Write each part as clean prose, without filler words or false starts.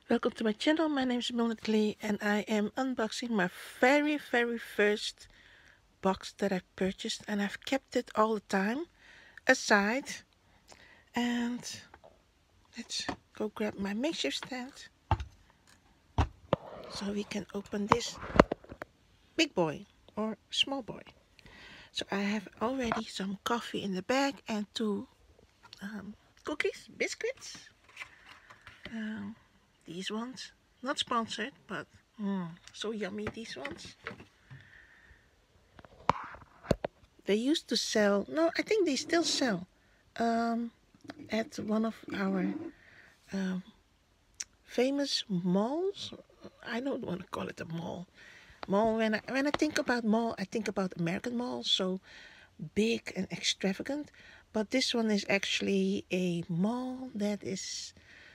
Welcome to my channel. My name is Mildred Lee and I am unboxing my very first box that I purchased, and I've kept it all the time aside. And let's go grab my makeshift stand so we can open this big boy or small boy. So I have already some coffee in the bag and two cookies, biscuits. These ones, not sponsored, but so yummy, these ones. They used to sell, no, I think they still sell at one of our famous malls. I don't want to call it a mall. When I think about mall, I think about American malls, so big and extravagant. But this one is actually a mall that is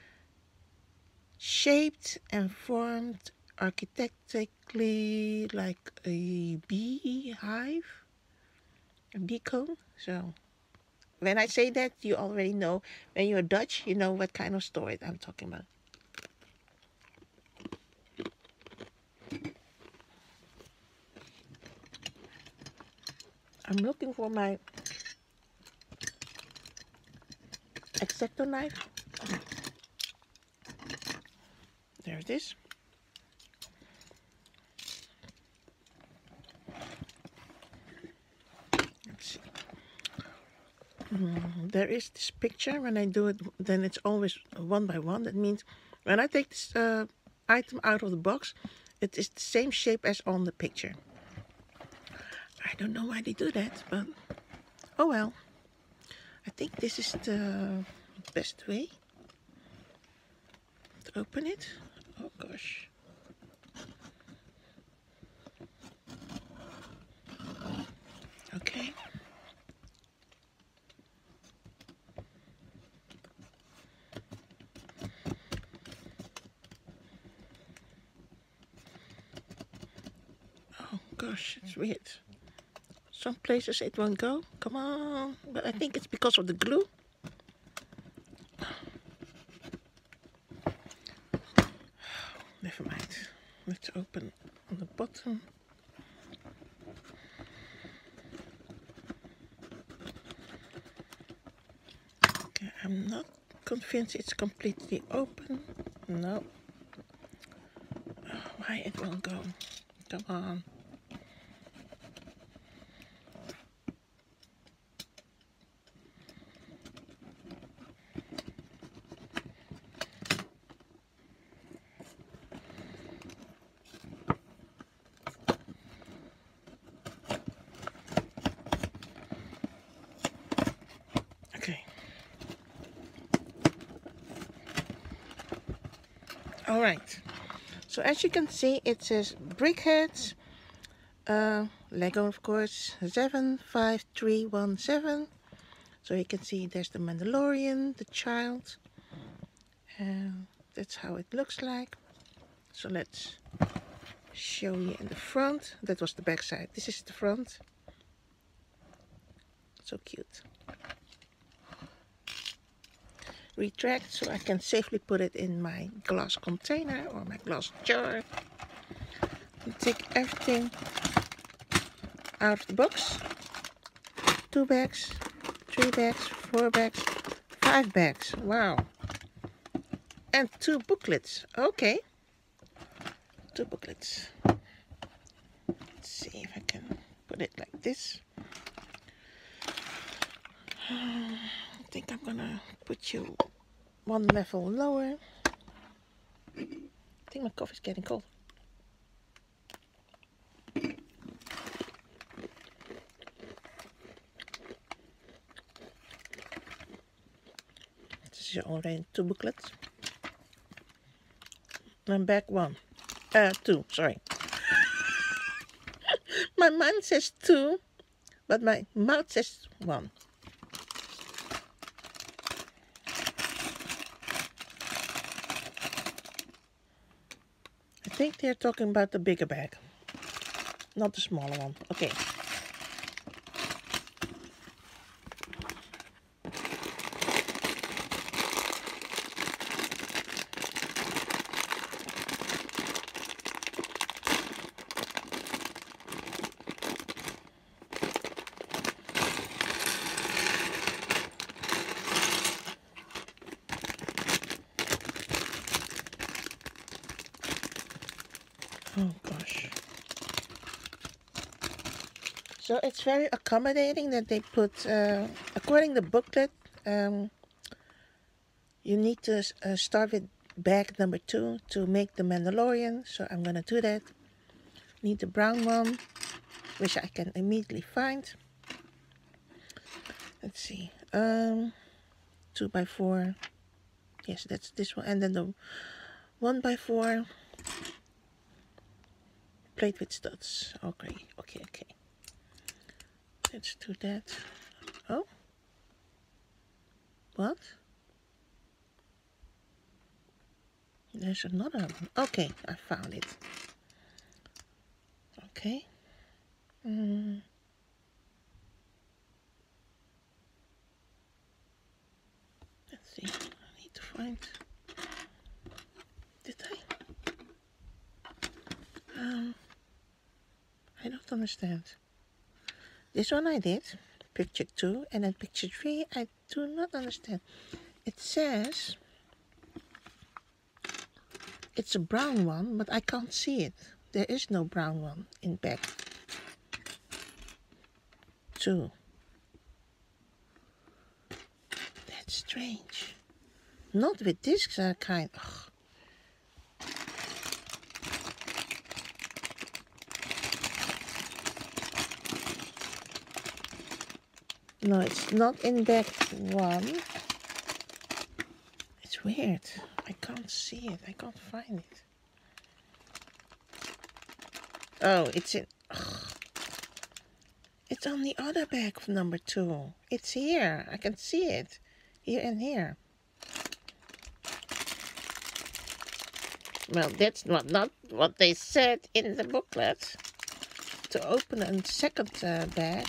shaped and formed architecturally like a beehive, a beacon. So when I say that, you already know. When you're Dutch, you know what kind of store I'm talking about. I'm looking for my X-Acto knife. There it is. Let's see. There is this picture. When I do it, then it's always one by one. That means when I take this item out of the box, it is the same shape as on the picture. I don't know why they do that, but oh well. I think this is the best way to open it. Oh gosh. Okay. Oh gosh, it's weird. Some places it won't go. Come on. But I think it's because of the glue. Never mind. Let's open on the bottom. Okay, I'm not convinced it's completely open. No. Oh, why it won't go? Come on. Okay. All right. So as you can see, it says Brickheads, Lego of course, 75317. So you can see there's the Mandalorian, the child, and that's how it looks like. So let's show you in the front. That was the back side. This is the front. So cute. Retract so I can safely put it in my glass container or my glass jar. And take everything out of the box. 2 bags, 3 bags, 4 bags, 5 bags. Wow. And 2 booklets. Okay. 2 booklets. Let's see if I can put it like this. I think I'm gonna put you one level lower. I think my coffee's getting cold. This is already 2 booklets. And back 1. 2, sorry. My mind says 2, but my mouth says 1. I think they're talking about the bigger bag, not the smaller one. Okay. Oh gosh. So it's very accommodating that they put, according to the booklet, you need to start with bag number 2 to make the Mandalorian. So I'm gonna do that. Need the brown one, which I can immediately find. Let's see. 2x4. Yes, that's this one. And then the 1x4 plate with studs. Okay. Let's do that. Oh. What? There's another one. Okay, I found it. Okay. Let's see. I need to find. Did I? I don't understand. This one I did. Picture 2, and then picture 3 I do not understand. It says it's a brown one, but I can't see it. There is no brown one in bag 2. That's strange. Not with this kind. Ugh. No, it's not in bag 1. It's weird. I can't see it. I can't find it. Oh, it's in. Ugh. It's on the other bag of number 2. It's here. I can see it. Here and here. Well, that's not what they said in the booklet. To open a second bag.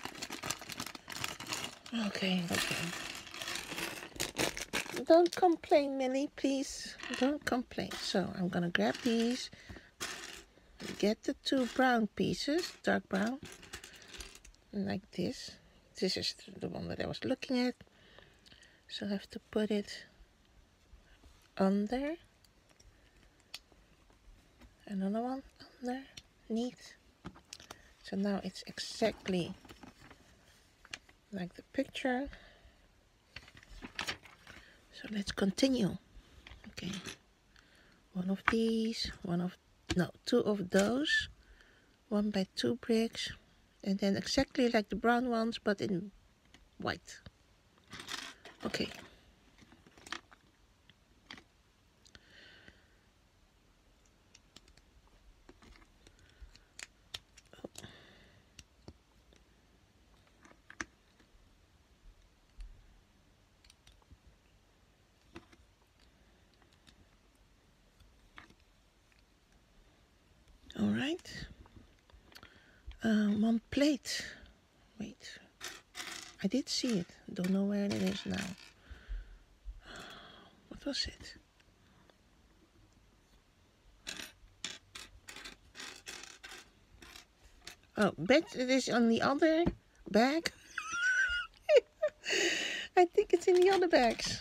Okay. Don't complain, Millie, please. Don't complain. So I'm gonna grab these. Get the 2 brown pieces, dark brown. Like this. This is the one that I was looking at. So I have to put it under. Another one underneath. So now it's exactly like the picture. So let's continue. Okay. One of these, two of those. 1x2 bricks. And then exactly like the brown ones, but in white. Okay. All right. One plate. Wait. I did see it. Don't know where it is now. What was it? Oh, bet it is on the other bag. I think it's in the other bags.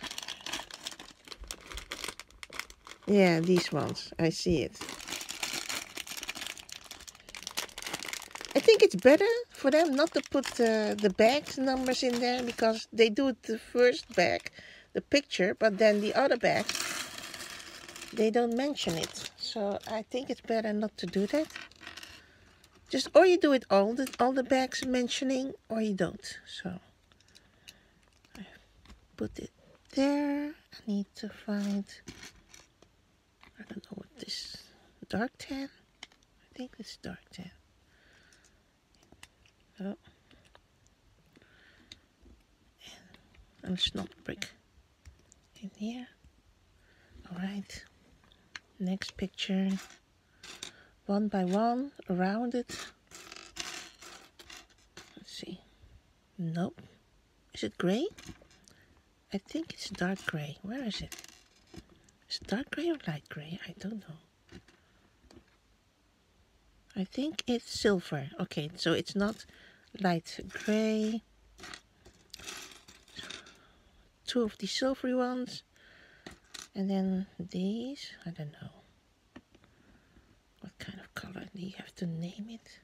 Yeah, these ones. I see it. I think it's better for them not to put the bag numbers in there, because they do the first bag, the picture, but then the other bag, they don't mention it. So I think it's better not to do that. Just, or you do it all the bags mentioning, or you don't. So I put it there. I need to find, I don't know what this, dark tan? I think it's dark tan. Oh. And a snot brick in here. Alright. Next picture. 1x1 around it. Let's see. Nope. Is it gray? I think it's dark gray. Where is it? Is it dark gray or light gray? I don't know. I think it's silver. Okay, so it's not light gray. 2 of the silvery ones. And then these, I don't know what kind to name it.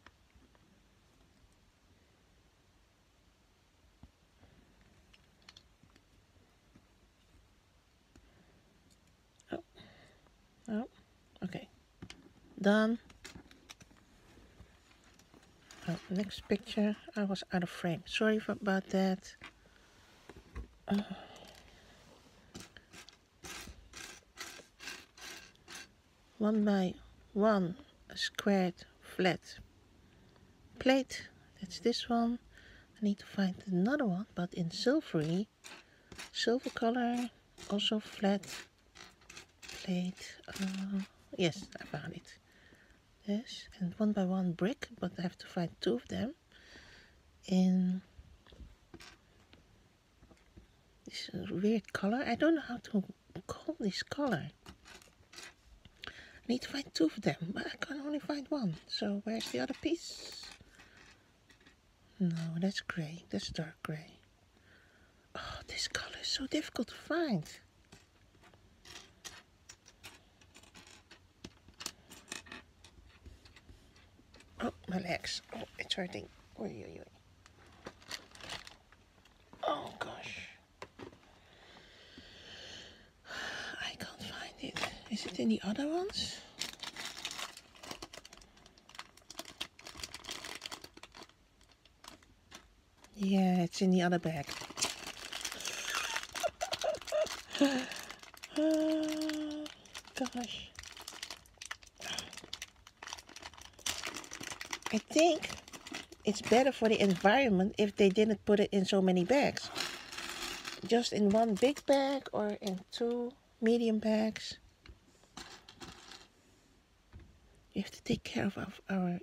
Oh, oh, okay. Done. Oh, next picture. I was out of frame. Sorry about that. One by one squared flat plate. That's this one. I need to find another one, but in silver color, also flat plate. Yes, I found it. Yes, and one by one brick, but I have to find two of them in this weird color. I don't know how to call this color. I need to find two of them, but I can only find one. So where's the other piece? No, that's gray. That's dark gray. Oh, this color is so difficult to find. Oh, my legs. Oh, it's hurting. Oy, oy, oy. Oh, gosh. I can't find it. Is it in the other ones? Yeah, it's in the other bag. Gosh. I think it's better for the environment if they didn't put it in so many bags. Just in one big bag or in two medium bags. You have to take care of our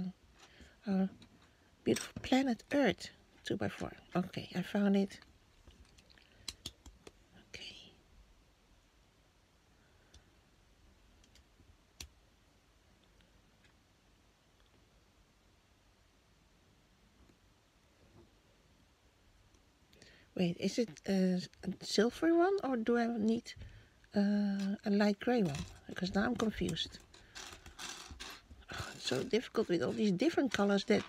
beautiful planet Earth. 2x4. Okay, I found it. Okay. Wait, is it a silver one or do I need a light gray one? Because now I'm confused. Oh, it's so difficult with all these different colors that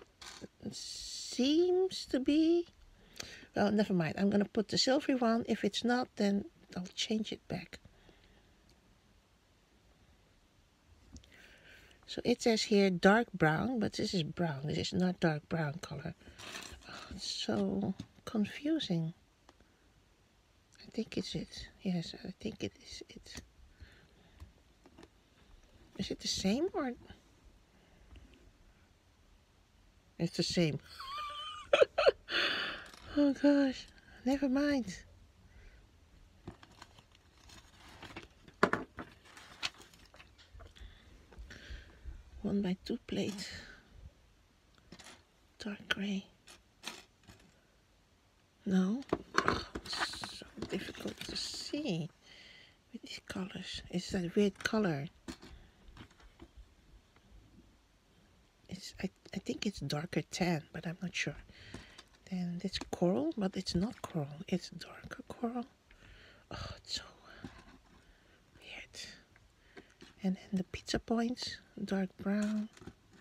seems to be... Well, never mind. I'm going to put the silvery one. If it's not, then I'll change it back. So it says here dark brown, but this is brown. This is not dark brown color. Oh, it's so confusing. I think it's it. Yes, I think it is it. Is it the same or... It's the same. Oh gosh, never mind. One by two plate. Dark gray. No. Oh, it's so difficult to see with these colors. It's that weird color. I think it's darker tan, but I'm not sure. Then it's coral, but it's not coral. It's darker coral. Oh, it's so weird. And then the pizza points, dark brown.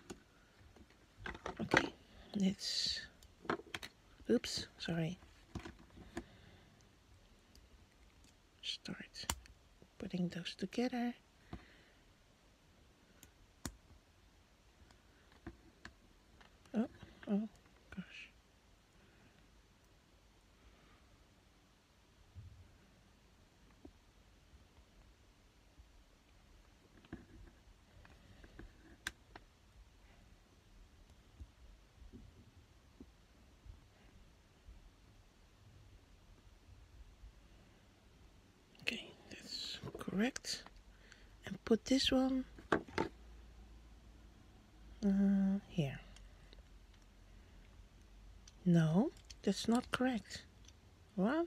Okay, let's... Oops, sorry. Start putting those together. Oh gosh. Okay, that's correct. And put this one here. No, that's not correct. What?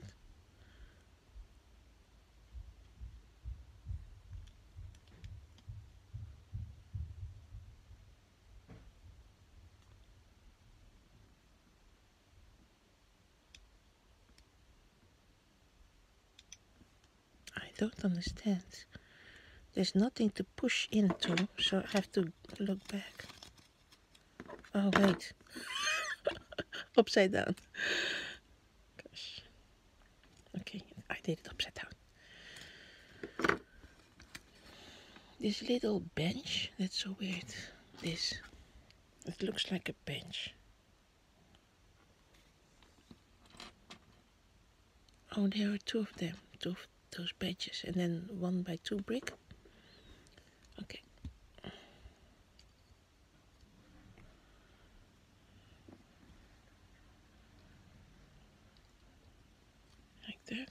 I don't understand. There's nothing to push into, so I have to look back. Oh wait, upside down. Gosh. Okay, I did it upside down. This little bench, that's so weird. This, it looks like a bench. Oh, there are two of them, two of those benches, and then 1x2 brick. Okay. Like that.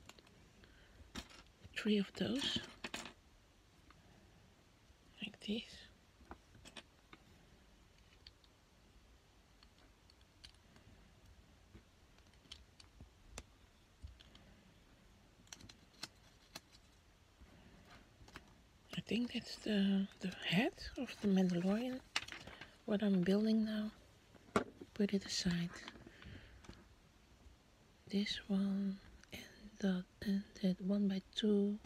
3 of those. Like this. I think that's the head of the Mandalorian. What I'm building now. Put it aside. This one and that 1x2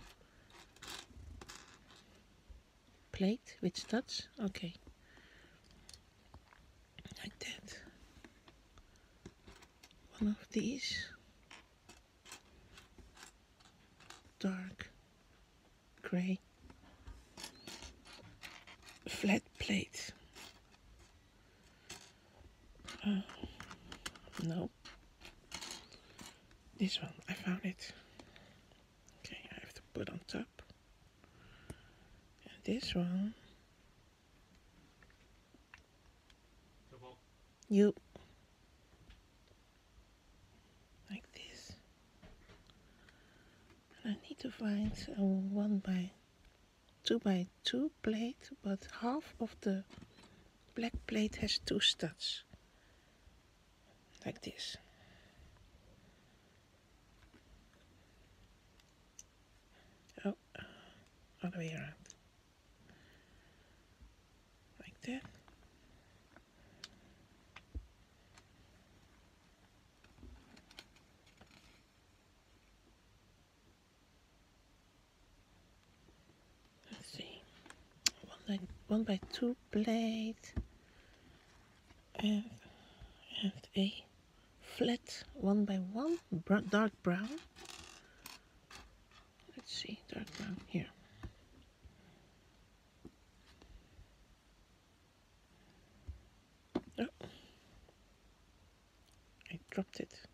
plate with studs. Okay. Like that. One of these. Dark gray. Flat plate. No. This one, I found it. Okay, I have to put on top. And this one. You. Like this. And I need to find a 1x2 plate, but half of the black plate has 2 studs. Like this. Oh, other way around. Like that. Let's see. 1x2 plate and a flat 1x1 dark brown. Let's see, dark brown here. Oh, I dropped it.